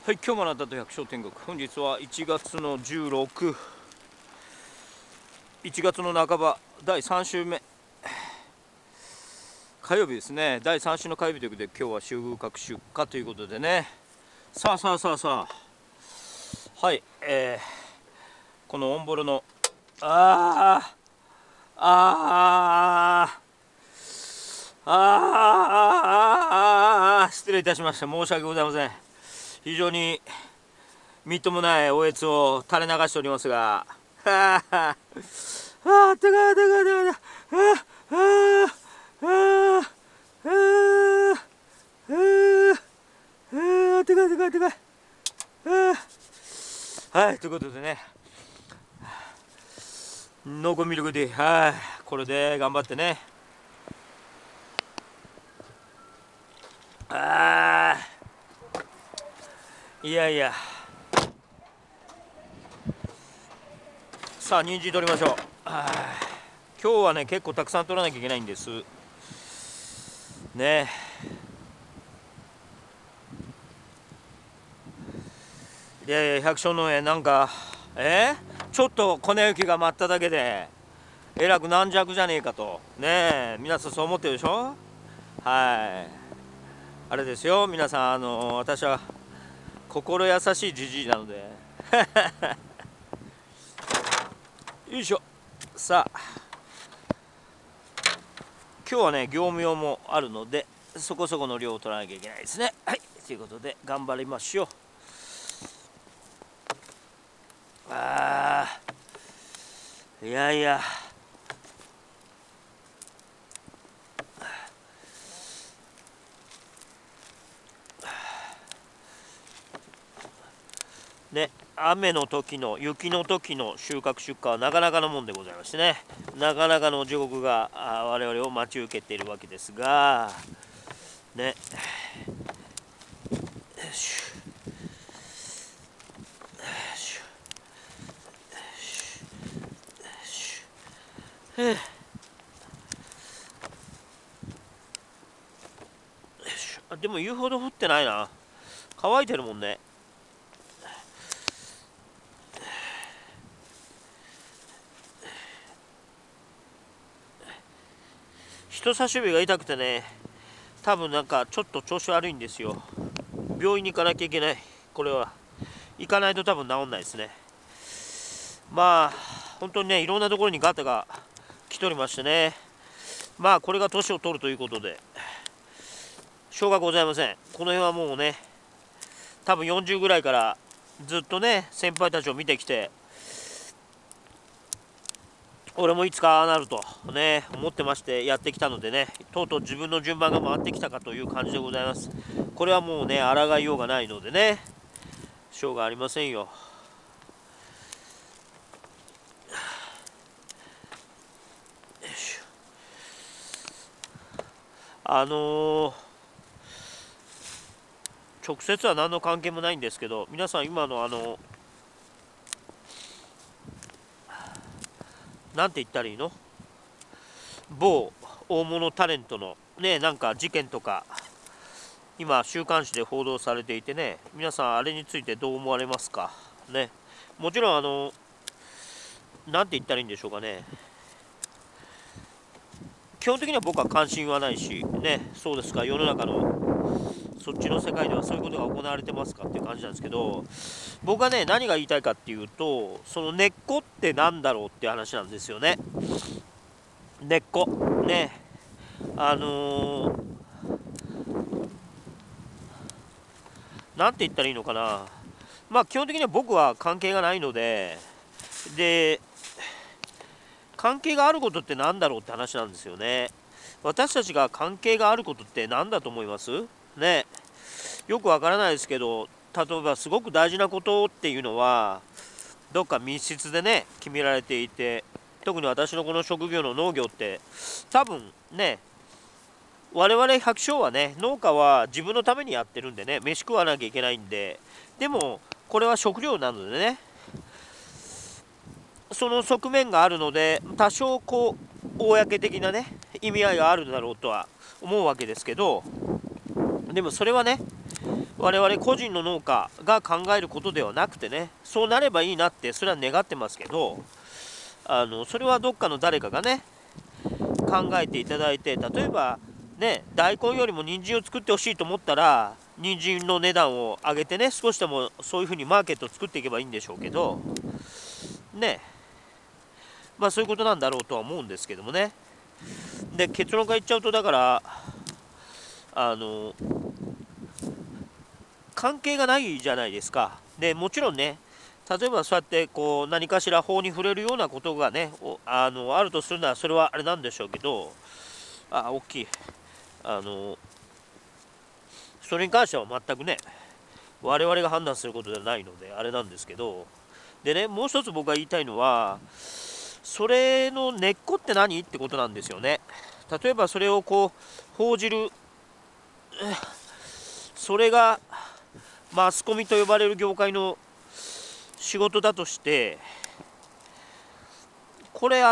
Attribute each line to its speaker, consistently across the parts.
Speaker 1: はい、今日もあなたと百姓天国。本日は1月の16、1月の半ば、第3週目、火曜日ですね。第3週の火曜日ということで、今日は収穫出荷ということでね。さあ、はい、このオンボロの、失礼いたしました。申し訳ございません。非常にみっともないおえつを垂れ流しておりますが、ああ、高い、はい、ということでね、濃厚ミルクティー、はい、これで頑張ってね。いや、さあ人参取りましょう。今日はね結構たくさん取らなきゃいけないんですね。いや百姓農園なんかちょっと粉雪が舞っただけでえらく軟弱じゃねえかとね、皆さんそう思ってるでしょ。はい、あれですよ皆さん、私は心優しいじじいなのでよいしょ。さあ今日はね業務用もあるのでそこそこの量を取らなきゃいけないですね。はい、ということで頑張りましょう。いやね、雨の時の雪の時の収穫出荷はなかなかのもんでございましてね、なかなかの地獄が我々を待ち受けているわけですがね。でも言うほど降ってないな。乾いてるもんね。人差し指が痛くてね、多分なんかちょっと調子悪いんですよ。病院に行かなきゃいけない。これは行かないと多分治んないですね。まあ本当にねいろんなところにガタが来ておりましてね、まあこれが年を取るということでしょうがございません。この辺はもうね多分40ぐらいからずっとね先輩たちを見てきて、俺もいつかああなるとね思ってましてやってきたのでね、とうとう自分の順番が回ってきたかという感じでございます。これはもうね抗いようがないのでねしょうがありませんよ。直接は何の関係もないんですけど、皆さん今のなんて言ったらいいの、某大物タレントのねなんか事件とか今週刊誌で報道されていてね、皆さんあれについてどう思われますかね。もちろんなんて言ったらいいんでしょうかね、基本的には僕は関心はないしね、そうですか世の中のそっちの世界ではそういうことが行われてますかっていう感じなんですけど、僕はね何が言いたいかっていうと、その根っこってなんだろうっていう話なんですよね。根っこね、なんて言ったらいいのかな、まあ基本的には僕は関係がないので、関係があることってなんだろうって話なんですよね。私たちが関係があることって何だと思いますね。よくわからないですけど、例えばすごく大事なことっていうのはどっか密室でね決められていて、特に私のこの職業の農業って多分ね、我々百姓はね農家は自分のためにやってるんでね、飯食わなきゃいけないんで、でもこれは食料なのでね、その側面があるので多少こう公的なね意味合いがあるだろうとは思うわけですけど、でもそれはね我我々個人の農家が考えることではなくてね、そうなればいいなってそれは願ってますけど、それはどっかの誰かがね考えていただいて、例えばね大根よりも人参を作ってほしいと思ったら人参の値段を上げてね、少しでもそういうふうにマーケットを作っていけばいいんでしょうけどね、まあそういうことなんだろうとは思うんですけどもね。で結論から言っちゃうと、だから関係がないじゃないですか。でもちろんね、例えばそうやってこう何かしら法に触れるようなことがねあるとするならそれはあれなんでしょうけど、大きいそれに関しては全くね我々が判断することではないのであれなんですけど、でね、もう一つ僕が言いたいのは、それの根っこって何ってことなんですよね。例えばそれをこう報じる、それがマスコミと呼ばれる業界の仕事だとして、これ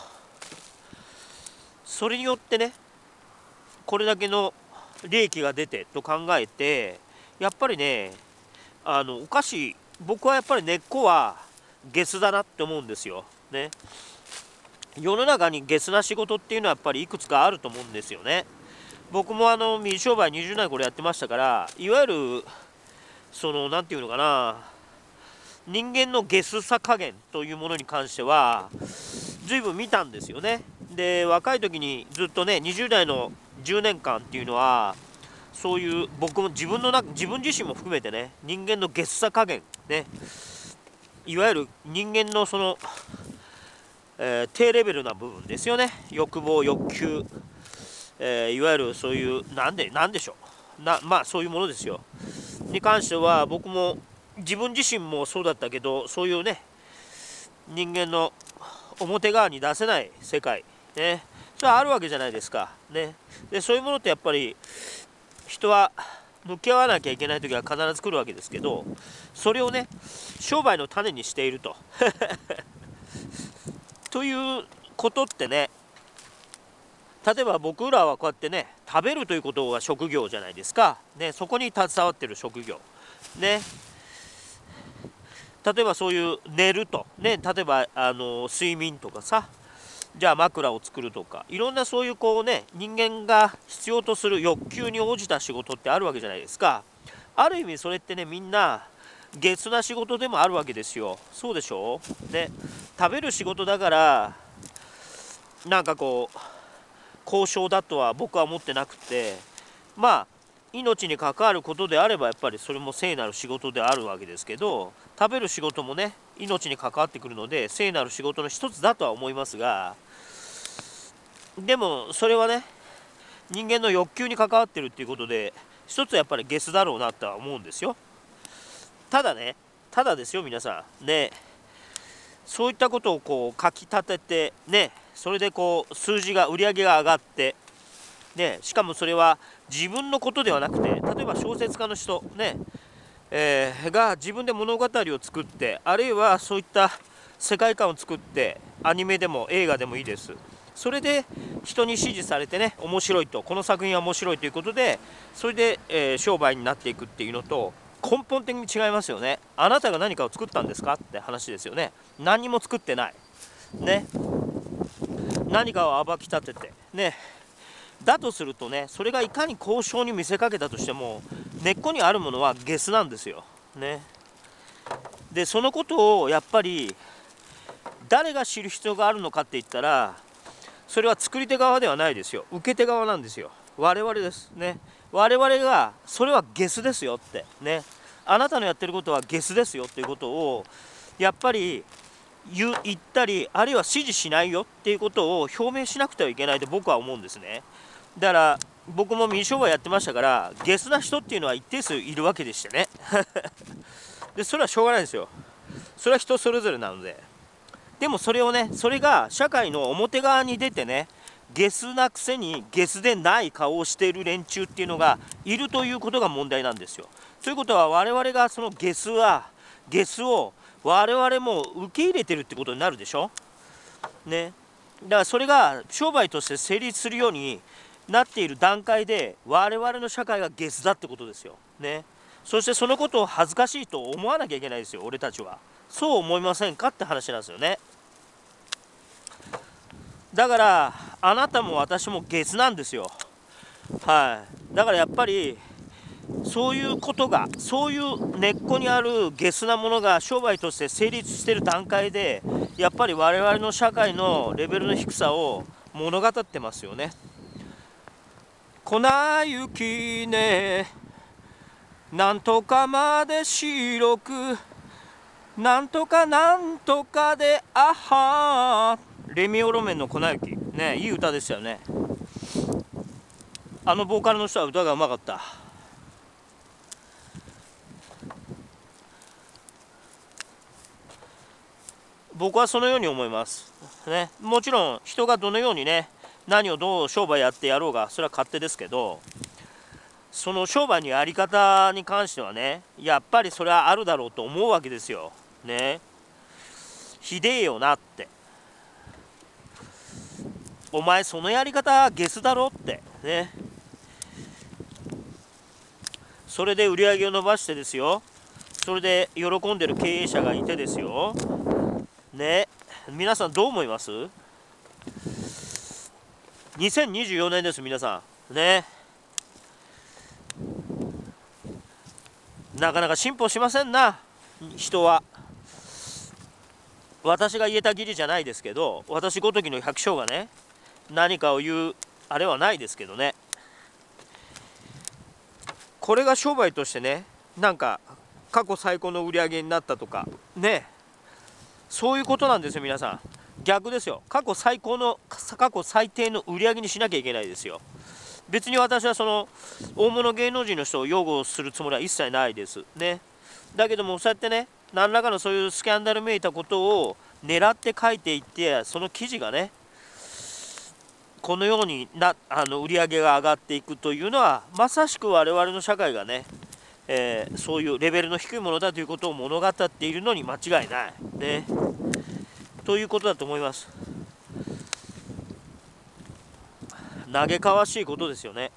Speaker 1: それによってねこれだけの利益が出てと考えて、やっぱりねおかしい、僕はやっぱり根っこはゲスだなって思うんですよね。世の中にゲスな仕事っていうのはやっぱりいくつかあると思うんですよね。僕も水商売20年これやってましたから、いわゆるその何て言うのかな、人間のゲスさ加減というものに関しては随分見たんですよね。で若い時にずっとね20代の10年間っていうのは、そういう僕も自分自身も含めてね、人間のゲスさ加減ね、いわゆる人間のその、低レベルな部分ですよね。欲望欲求、いわゆるそういうなんでしょうまあそういうものですよに関しては、僕も自分自身もそうだったけど、そういうね人間の表側に出せない世界ね、それはあるわけじゃないですかね。でそういうものってやっぱり人は向き合わなきゃいけない時は必ず来るわけですけど、それをね商売の種にしているとということってね、例えば僕らはこうやってね食べるということが職業じゃないですか、ね、そこに携わってる職業ね。例えばそういう寝るとね、例えば睡眠とかさ、じゃあ枕を作るとか、いろんなそういうこうね人間が必要とする欲求に応じた仕事ってあるわけじゃないですか。ある意味それってねみんなゲスな仕事でもあるわけですよ。そうでしょうね。食べる仕事だからなんかこう交渉だとは僕は思ってなくて、まあ命に関わることであればやっぱりそれも聖なる仕事であるわけですけど、食べる仕事もね命に関わってくるので聖なる仕事の一つだとは思いますが、でもそれはね人間の欲求に関わってるっていうことで一つやっぱりゲスだろうなとは思うんですよ。ただね、ただですよ皆さんね、そういったことをこうかき立ててね、それでこう数字が売り上げが上がってね、しかもそれは自分のことではなくて、例えば小説家の人ね、が自分で物語を作って、あるいはそういった世界観を作って、アニメでも映画でもいいです。それで人に支持されてね面白いと、この作品は面白いということで、それで、商売になっていくっていうのと根本的に違いますよね。あなたが何かを作ったんですかって話ですよね。何にも作ってないね。何かを暴き立ててね、だとするとね、それがいかに交渉に見せかけたとしても根っこにあるものはゲスなんですよね。でそのことをやっぱり誰が知る必要があるのかって言ったら、それは作り手側ではないですよ、受け手側なんですよ。我々ですね。我々がそれはゲスですよってね、あなたのやってることはゲスですよっていうことをやっぱり言ったり、あるいは支持しないよっていうことを表明しなくてはいけないと僕は思うんですね。だから僕も水商売やってましたから、ゲスな人っていうのは一定数いるわけでしてねでそれはしょうがないですよ。それは人それぞれなので。でもそれをね、それが社会の表側に出てね、ゲスなくせにゲスでない顔をしている連中っていうのがいるということが問題なんですよ。ということは我々がそのゲスを我々も受け入れてるってことになるでしょね。だからそれが商売として成立するようになっている段階で我々の社会がゲスだってことですよね。 そしてそのことを恥ずかしいと思わなきゃいけないですよ、俺たちは。そう思いませんかって話なんですよね。だからあなたも私もゲスなんですよ。はい。だからやっぱりそういうことが、そういう根っこにあるゲスなものが商売として成立している段階で、やっぱり我々の社会のレベルの低さを物語ってますよね。粉雪ね、なんとかまで白く、なんとかなんとかであはー。レミオロメンの粉雪ね、いい歌ですよね。あのボーカルの人は歌がうまかった。僕はそのように思いますね。もちろん人がどのようにね、何をどう商売やってやろうがそれは勝手ですけど、その商売のやり方に関してはね、やっぱりそれはあるだろうと思うわけですよね。ひでえよなって、お前そのやり方ゲスだろってね。それで売り上げを伸ばしてですよ、それで喜んでる経営者がいてですよね。皆さんどう思います？ 2024 年です、皆さんね。なかなか進歩しませんな、人は。私が言えた義理じゃないですけど、私ごときの百姓がね、何かを言うあれはないですけどね。これが商売としてね、なんか過去最高の売り上げになったとかね、そういうことなんですよ、皆さん。逆ですよ。過去最低の売り上げにしなきゃいけないですよ。別に私はその大物芸能人の人を擁護するつもりは一切ないですね。だけどもそうやってね、何らかのそういうスキャンダルめいたことを狙って書いていって、その記事がね、このように売り上げが上がっていくというのは、まさしく我々の社会がね、そういうレベルの低いものだということを物語っているのに間違いないね、ということだと思います。嘆かわしいことですよね。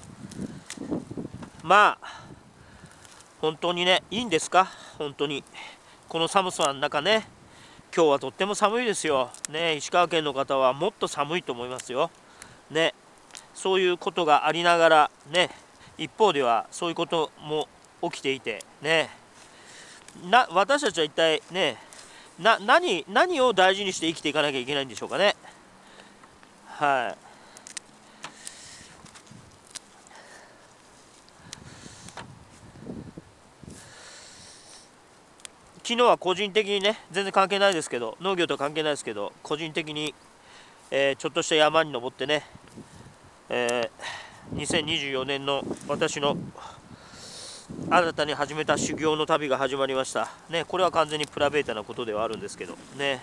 Speaker 1: まあ本当にね、いいんですか、本当にこの寒さの中ね。今日はとっても寒いですよね。石川県の方はもっと寒いと思いますよね。そういうことがありながらね、一方ではそういうことも起きていてね、私たちは一体ね、何を大事にして生きていかなきゃいけないんでしょうかね。はい。昨日は個人的にね、全然関係ないですけど、農業とは関係ないですけど、個人的に、ちょっとした山に登ってね、2024年の私の新たに始めた修行の旅が始まりましたね。これは完全にプライベートなことではあるんですけどね。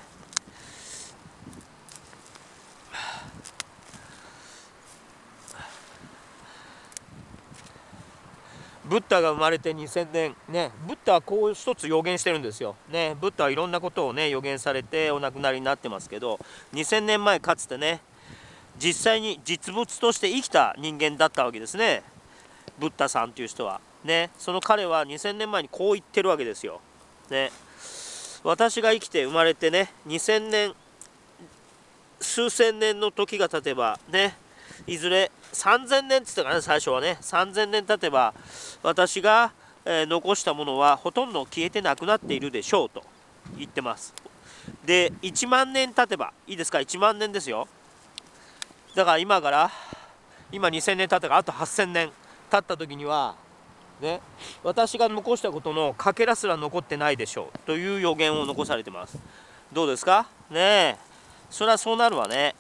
Speaker 1: ブッダが生まれて2000年ね、ブッダはこう一つ予言してるんですよね。ブッダはいろんなことをね予言されてお亡くなりになってますけど、2000年前かつてね、実際に実物として生きた人間だったわけですね、ブッダさんという人はね。その彼は2000年前にこう言ってるわけですよね。私が生きて生まれてね、2000年数千年の時が経てばね、いずれ3000年って言ったかね、最初はね、3000年経てば私が、残したものはほとんど消えてなくなっているでしょうと言ってます。で1万年経てばいいですか、1万年ですよ。だから今2000年経ったからあと8000年経った時にはね、私が残したことのかけらすら残ってないでしょうという予言を残されてます。どうですかねえ、それはそうなるわね。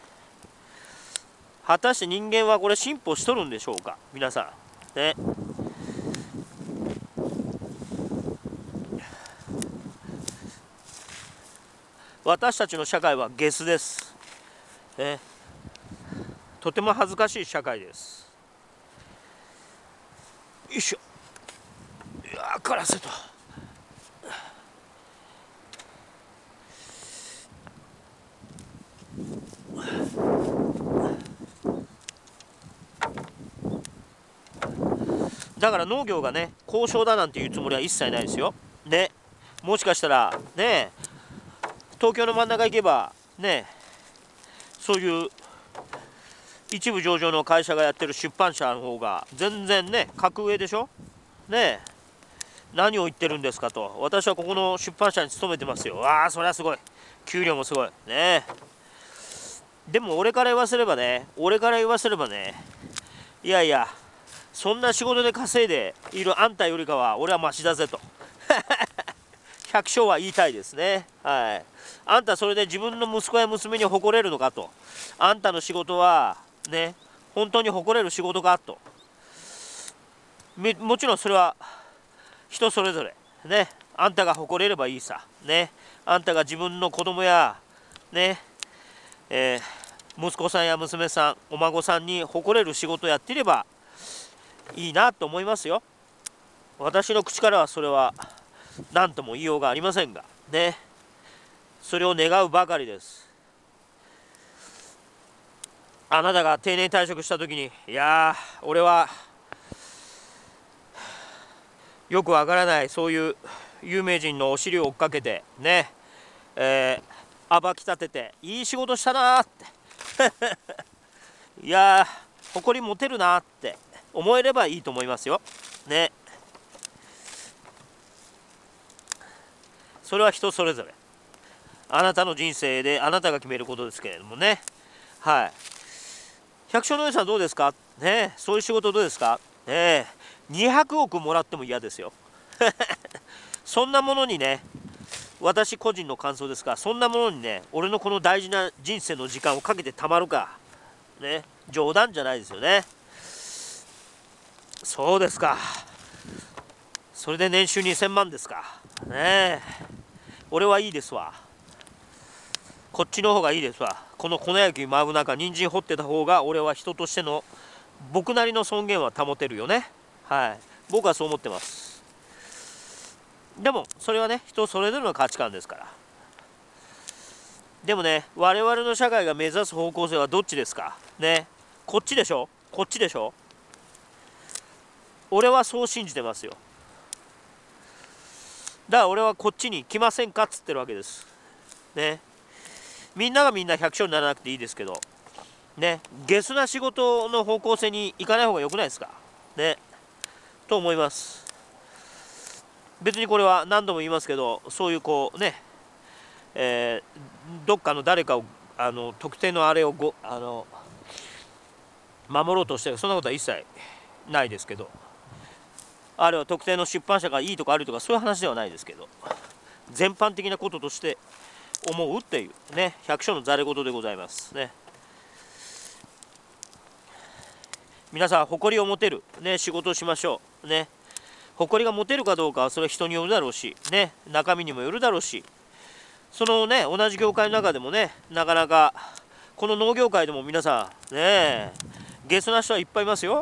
Speaker 1: 果たして人間はこれ進歩しとるんでしょうか、皆さんね。私たちの社会はゲスですね。とても恥ずかしい社会です。よいしょ、いやからせと。 だから農業がね交渉だなんていうつもりは一切ないですよ。ね、もしかしたらね、東京の真ん中行けばね、そういう一部上場の会社がやってる出版社の方が全然ね格上でしょ。ね、何を言ってるんですかと。私はここの出版社に勤めてますよ。ああ、それはすごい、給料もすごいね。でも俺から言わせればね、いやいや、そんな仕事で稼いでいるあんたよりかは俺はマシだぜと百姓は言いたいですね。はい。あんたそれで自分の息子や娘に誇れるのかと。あんたの仕事はね、本当に誇れる仕事かと。もちろんそれは人それぞれね。あんたが誇れればいいさね。あんたが自分の子供やね、息子さんや娘さん、お孫さんに誇れる仕事やっていればいいなと思いますよ。私の口からはそれは何とも言いようがありませんがね、それを願うばかりです。あなたが定年退職した時に、いやー、俺はよくわからないそういう有名人のお尻を追っかけてね、暴き立てていい仕事したなーっていやー、誇り持てるなって思えればいいと思いますよね。それは人それぞれ、あなたの人生であなたが決めることですけれどもね。はい。百姓の皆さんどうですかね。そういう仕事どうですかね。200億もらっても嫌ですよそんなものにね、私個人の感想ですが、そんなものにね、俺のこの大事な人生の時間をかけてたまるかね。冗談じゃないですよね。そうですか。それで年収2000万ですかね。俺はいいですわ。こっちの方がいいですわ。この粉焼き舞う中、人参掘ってた方が俺は人としての僕なりの尊厳は保てるよね。はい、僕はそう思ってます。でもそれはね、人それぞれの価値観ですから。でもね、我々の社会が目指す方向性はどっちですかね。こっちでしょ、こっちでしょ。俺はそう信じてますよ。だから俺はこっちに来ませんかっつってるわけですね。みんながみんな百姓にならなくていいですけどね、ゲスな仕事の方向性に行かない方が良くないですかね、と思います。別にこれは何度も言いますけど、そういうこうね、どっかの誰かを特定のあれを守ろうとしてる、そんなことは一切ないですけど、あれは特定の出版社がいいとか悪いとかそういう話ではないですけど、全般的なこととして思うっていうね、百姓のざれ言でございますね。皆さん誇りを持てるね仕事をしましょうね。誇りが持てるかどうかはそれは人によるだろうしね、中身にもよるだろうし、そのね同じ業界の中でもね、なかなかこの農業界でも皆さんねゲスな人はいっぱいいますよ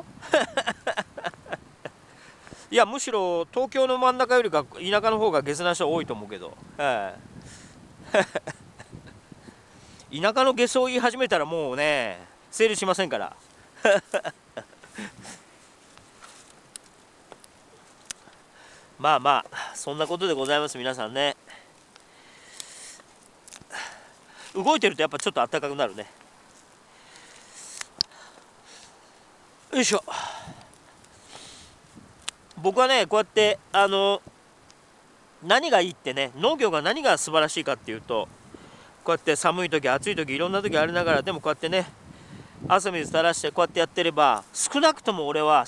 Speaker 1: いや、むしろ東京の真ん中よりか田舎の方がゲスな人多いと思うけど、田舎のゲスを言い始めたらもうね成立しませんからまあまあそんなことでございます。皆さんね、動いてるとやっぱちょっと暖かくなるね。よいしょ。僕はねこうやって何がいいってね、農業が何が素晴らしいかっていうと、こうやって寒い時暑い時いろんな時ありながらでもこうやってね汗水垂らしてこうやってやってれば、少なくとも俺は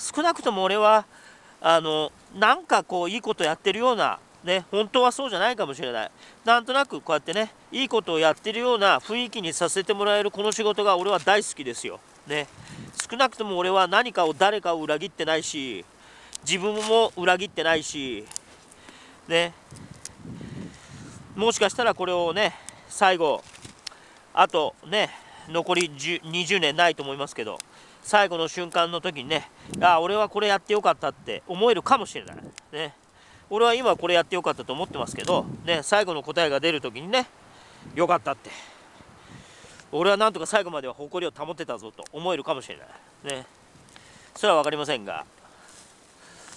Speaker 1: なんかこういいことやってるようなね、本当はそうじゃないかもしれない、なんとなくこうやってねいいことをやってるような雰囲気にさせてもらえるこの仕事が俺は大好きですよね。少なくとも俺は何かを誰かを裏切ってないし、自分も裏切ってないしね、もしかしたらこれをね最後あとね残り20年ないと思いますけど、最後の瞬間の時にね、あ、俺はこれやってよかったって思えるかもしれないね。俺は今これやってよかったと思ってますけどね、最後の答えが出る時にね、よかったって、俺はなんとか最後までは誇りを保ってたぞと思えるかもしれないね。それは分かりませんが、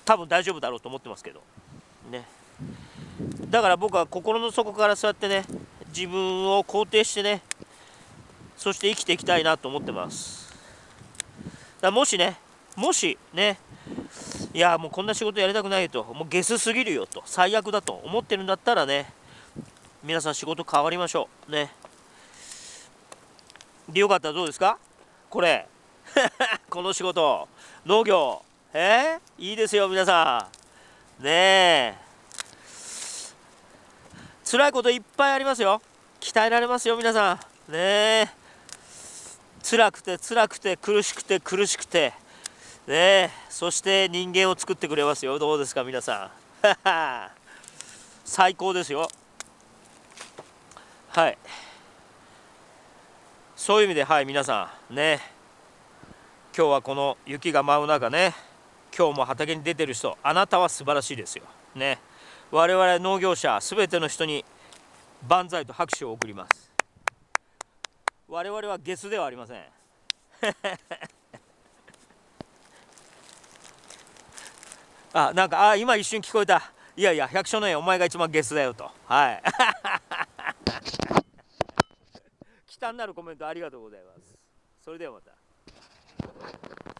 Speaker 1: 多分大丈夫だろうと思ってますけどね。だから僕は心の底からそうやってね、自分を肯定してね、そして生きていきたいなと思ってます。だからもしね、いやもうこんな仕事やりたくないと、もうゲスすぎるよと、最悪だと思ってるんだったらね、皆さん仕事変わりましょうね。でよかったらどうですかこれこの仕事、農業、いいですよ皆さんねえ。辛いこといっぱいありますよ。鍛えられますよ皆さんねえ。辛くて辛くて苦しくて苦しくてねえ、そして人間を作ってくれますよ。どうですか皆さん最高ですよ。はい、そういう意味で、はい皆さんね、今日はこの雪が舞う中ね、今日も畑に出てる人、あなたは素晴らしいですよね。我々農業者すべての人に万歳と拍手を送ります。我々はゲスではありませんなんか今一瞬聞こえた。いやいや百姓の絵お前が一番ゲスだよと。はい忌憚なるコメントありがとうございます。それではまた。